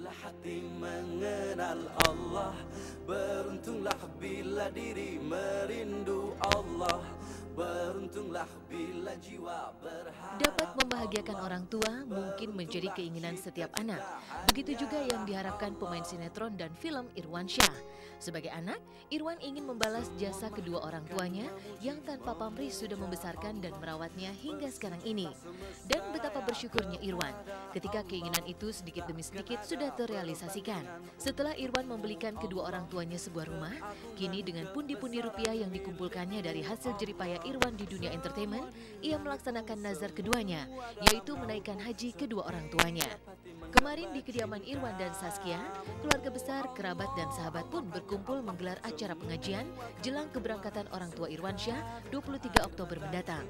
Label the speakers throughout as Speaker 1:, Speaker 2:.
Speaker 1: bila hati mengenal Allah, beruntunglah bila diri merindu Allah, beruntunglah bila jiwa berharap.
Speaker 2: Dapat membahagiakan orang tua mungkin menjadi keinginan setiap anak. Begitu juga yang diharapkan pemain sinetron dan film Irwansyah. Sebagai anak, Irwan ingin membalas jasa kedua orang tuanya yang tanpa pamrih sudah membesarkan dan merawatnya hingga sekarang ini. Dan betapa bersyukurnya Irwan ketika keinginan itu sedikit demi sedikit sudah terrealisasikan. Setelah Irwan membelikan kedua orang tuanya sebuah rumah, kini dengan pundi-pundi rupiah yang dikumpulkannya dari hasil jeripaya Irwan di dunia entertainment, ia melaksanakan nazar keduanya, yaitu menaikkan haji kedua orang tuanya. Kemarin di kediaman Irwan dan Saskia, keluarga besar, kerabat dan sahabat pun berkumpul menggelar acara pengajian jelang keberangkatan orang tua Irwansyah 23 Oktober mendatang.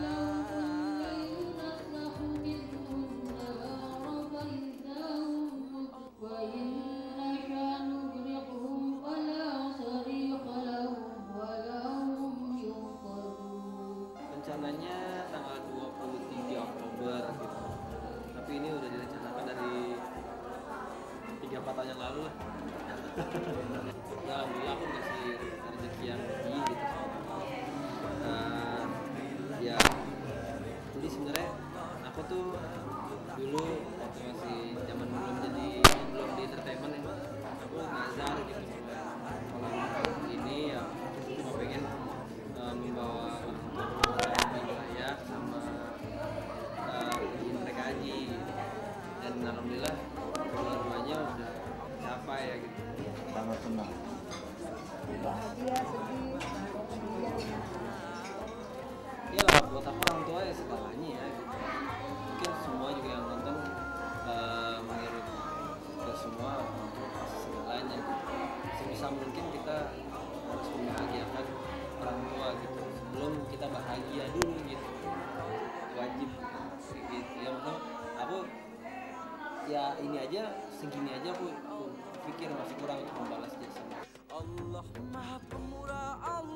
Speaker 3: Rencananya tanggal 23 Oktober gitu. Tapi ini udah direncanakan dari 3-4 tahun yang lalu lah. Ya, alhamdulillah aku masih rezeki yang lebih gitu. Ya, jadi sebenarnya aku tuh dulu waktu masih zaman belum di entertainment ya, aku nazar gitu kalau ini ya cuma pengen membawa saya sama mereka haji, dan alhamdulillah keluarganya udah capai ya gitu.
Speaker 4: Sangat senang.
Speaker 5: Bahagia, sedih,
Speaker 3: Iya lah, buat aku orang tua ya segalanya ya gitu. Mungkin semua juga yang nonton mengirim ke semua orang tua pasti segalanya gitu. Sebisa mungkin kita harus membahagiakan orang tua gitu sebelum kita bahagia dulu gitu, wajib gitu ya. Maksudnya aku ya ini aja segini aja aku pikir masih kurang untuk membalas jasa.
Speaker 1: Allah Maha Pemurah, Allah